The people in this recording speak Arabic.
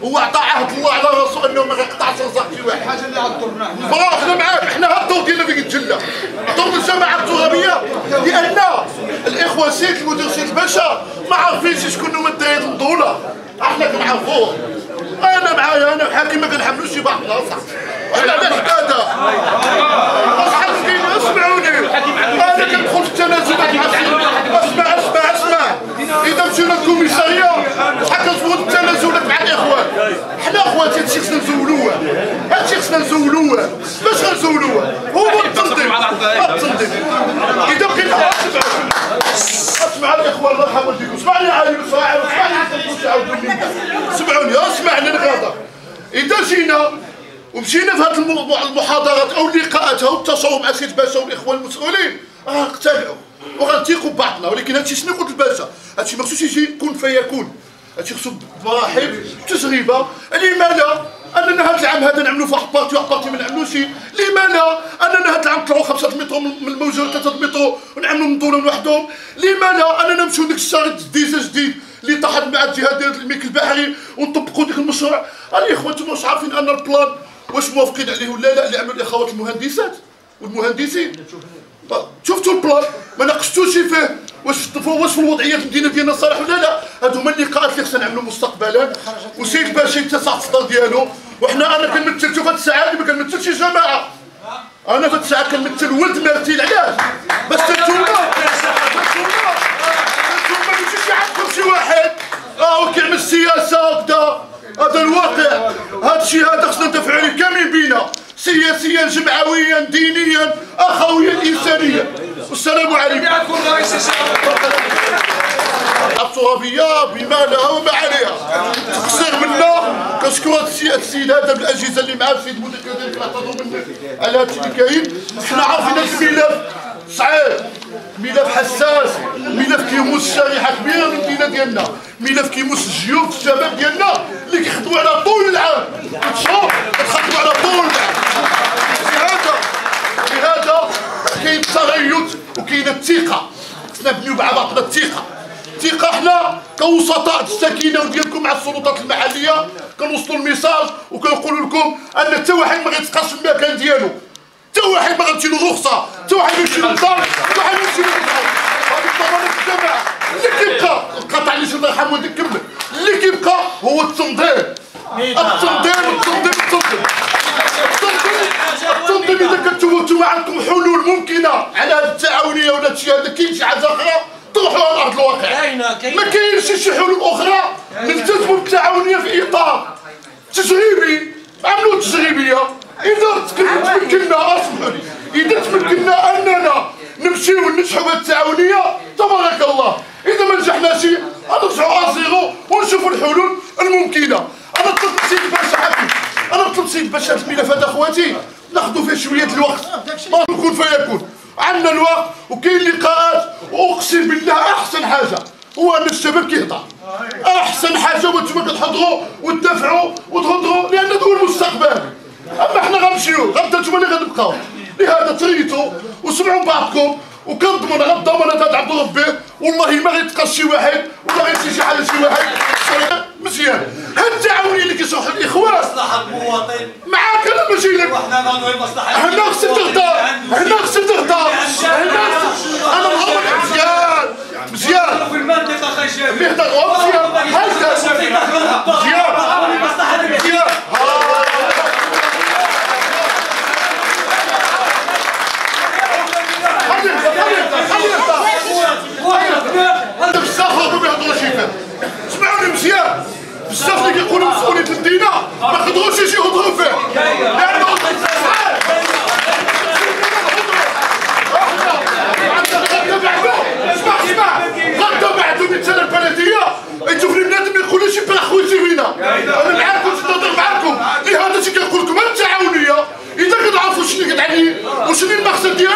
هو عطى عهد الله على راسه انه ما يقطعش رزق شي واحد. الحاجه اللي عطرناها احنا معاك، احنا هاد الدور ديالنا فين يتجلى دور الجماعه الترابيه، لان الاخوه سيد المدير سيد الباشا ما عارفينش شكون هما الداير البطوله، احنا كنعرفوه. انا معايا انا وحاكم ما كنحملوش شي بعض الناس، احنا علاش هذا اصحاب كاين. اسمعوني انا كندخل في التنازلات مع اسمع اذا مشينا للكوميساريه شحال كنصوت التنازلات مع الاخوان. حنا اخواتي هادشي خصنا نزولوه، هادشي خصنا نزولوه. باش غنزولوه هو التنظيم. اذا بقينا اسمع الاخوان الله يرحم والديكم، اسمعني عايل اسمعني اسمعوني اسمعني الغدا. اذا جينا ومشينا في هذه المحاضرات او اللقاءات او التشاور مع سيد الباشا والاخوان المسؤولين غنقتنعوا وغنثيقوا ببعضنا، ولكن هادشي شنو قلت الباشا؟ هادشي ما خصوش يجي كن فيكون، هادشي خصو مراحل تجربه. لما لا اننا هذا العام هذا نعملوا في واحد بارتي واحد بارتي ما نعملوش؟ لما لا اننا هذا العام نطلعوا 5 المترو من الموجه 3 المترو ونعملوا منظومه وحدهم؟ لما لا اننا نمشيو لديك الشارع جديد اللي طاحت مع الجهه ديال الملك البحري ونطبقوا ديك المشروع؟ الاخوان انتم واش عارفين ان البلان واش موافقين عليه ولا لا اللي عملوا الاخوات المهندسات والمهندسين؟ شفتوا البلان ما ناقشتوش فيه واش في الوضعيات المدينه ديالنا صالح ولا لا؟ هادو هما اللقاءات اللي خصنا نعملوا مستقبلا. وسيد الباشا يتسع الصدر ديالو، وحنا انا كنمثل. شوف هاد الساعه ما كنمثلش جماعه، انا في هاد الساعه كنمثل ولد مرتيل. علاش؟ باش نتوما ما يجيش يعقل شي واحد وكيعمل السياسه هكذا. هذا الواقع، هذا الشيء هذا خصنا ندافعوا عليه كاملين بينا، سياسيا جمعويا دينيا اخويا انسانيا. والسلام عليكم. الترابيه بما لها وما عليها تقصير منا. كنشكر السيد هذا بالاجهزه اللي معاه السيد المدير كذلك نعتذروا منه على هذا اللي كاين. حنا عارفين الملف صعيب، ملف حساس، ملف كيموس شريحه كبيره من المدينه ديالنا، ملف كيموس الجيوب الشباب ديالنا اللي كيخدموا على طول العام، شهور كيخدموا على طول العام. لهذا كاين التريث وكاين الثقه، خصنا نبنيو مع بعضنا الثقه. حنا كوسطاء السكينه وديالكم مع السلطات المحليه كنوصلوا الميساج وكنقولوا لكم ان حتى واحد ما غيتقاش في المكان ديالو، حتى واحد ما غتجي له رخصه، حتى واحد يمشي للدار، حتى واحد يمشي للدار. هذه الضمانه الجماعه اللي كيبقى القطع اللي الله يرحم والديك كمل، اللي كيبقى هو التنظيم. اذا كنتو نتوما عندكم حلول ممكنه على هذه التعاونيه ولا هادشي هذا، كاين شي حاجه اخرى طرحوها على ارض الواقع. ما كاينش شي حلول اخرى. نلتزموا بالتعاونيه في اطار تجريبي، عملوا تجريبيه. اذا تمكنا اسمحوا لي، اذا تمكنا اننا نمشيو وننجحوا بهذه التعاونيه تبارك الله. اذا ما نجحناش نرجعوا زيرو ونشوفوا الحلول الممكنه. انا طلبت سيد الباشا حكيم، انا طلبت سيد الباشا هذا الملف هذا اخواتي ناخذوا فيه شويه الوقت، ما نكون فيكون. عندنا الوقت وكاين لقاءات، واقسم بالله احسن حاجه هو ان الشباب كيهضر. احسن حاجه هو انتم كتحضروا وتدافعوا وتهضروا، لان هذا هو المستقبل. اما حنا غنمشيو غدا نتوما اللي غنبقاو. لهذا تريتوا وسمعوا بعضكم، وكنضمن على الضمانات هذا عبد ربي والله ما غيتقاش شي واحد ولا غيمشي شي حاجه شي واحد. مزيان هاد التعاونيه اللي كيشرحوا الاخوان مصلحه المواطن معاك. انا ماشي لك، وحنا نضوي مصلحه هنا خصك تهضر، هنا خصك تهضر، انا مغمض. مزيان في المنطقه خشب يهضر مزيان هذا بزاف راكم يهضروا شي فيه. اسمعوني مزيان، بزاف اللي كيقولوا مسؤولية المدينة ما يقدروش يجيو يهضروا فيه، لأنه اسمع غدا بعدو مثلا البلدية يجيو في البلاد ما يقولوش بلا خويتي فينا. أنا معاكم نهضر معاكم، لهذا شي كنقول لكم التعاونية إذا كتعرفوا شنو كتعني وشنو المقصد ديالها